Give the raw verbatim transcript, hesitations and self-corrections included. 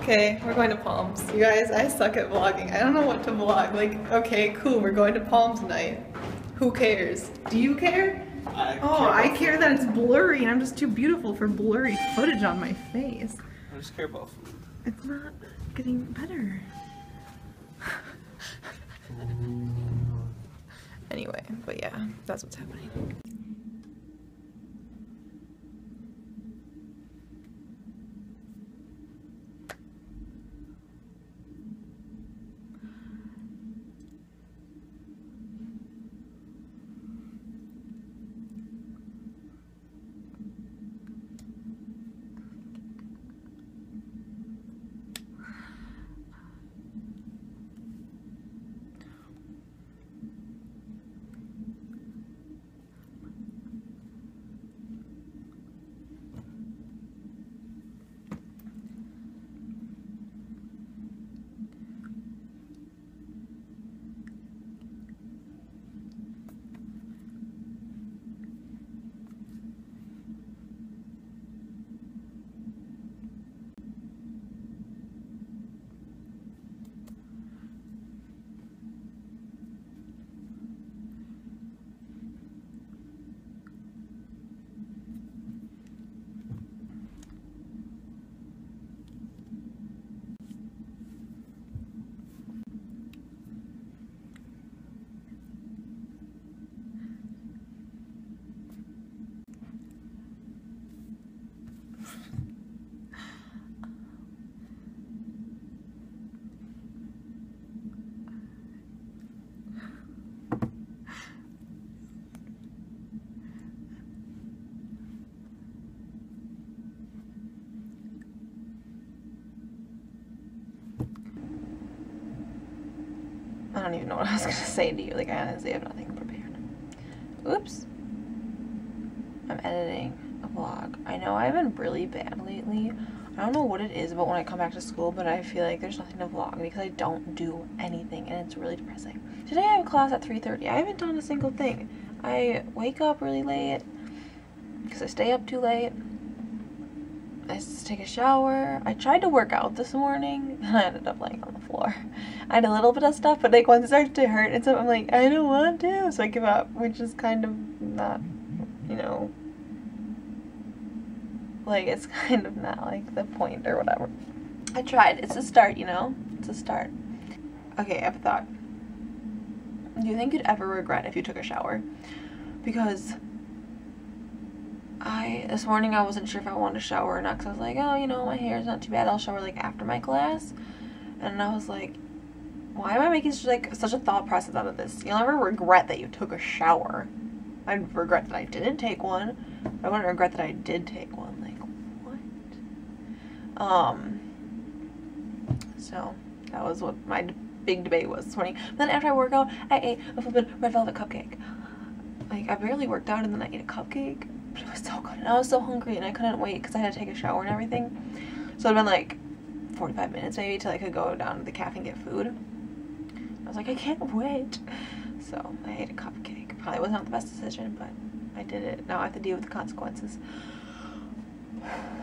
Okay, we're going to Palms. You guys, I suck at vlogging. I don't know what to vlog. Like, okay, cool, we're going to Palms tonight. Who cares? Do you care? I oh, care I care that it's blurry and I'm just too beautiful for blurry footage on my face. I just care about food. It's not getting better. Anyway, but yeah, that's what's happening. I don't even know what I was gonna say to you. Like, I honestly have nothing prepared. Oops. I'm editing a vlog. I know I've been really bad lately. I don't know what it is about when I come back to school, but I feel like there's nothing to vlog because I don't do anything and it's really depressing. Today I have class at three thirty. I haven't done a single thing. I wake up really late because I stay up too late. I just take a shower. I tried to work out this morning and I ended up laying on the floor. I had a little bit of stuff, but like once it started to hurt and so I'm like, I don't want to, so I give up, which is kind of not, you know, like it's kind of not like the point or whatever. I tried. It's a start, you know? It's a start. Okay, I have a thought. Do you think you'd ever regret if you took a shower? Because I, this morning I wasn't sure if I wanted to shower or not because I was like, oh, you know, my hair's not too bad. I'll shower like after my class. And I was like, why am I making such, like, such a thought process out of this? You'll never regret that you took a shower. I'd regret that I didn't take one. I wouldn't regret that I did take one. Like, what? Um, so that was what my big debate was this morning. But then after I work out, I ate a flippin' red velvet cupcake. Like, I barely worked out and then I ate a cupcake. But it was so good. And I was so hungry and I couldn't wait because I had to take a shower and everything. So it'd been like forty-five minutes maybe till I could go down to the cafe and get food. I was like, I can't wait. So I ate a cupcake. Probably was not the best decision, but I did it. Now I have to deal with the consequences.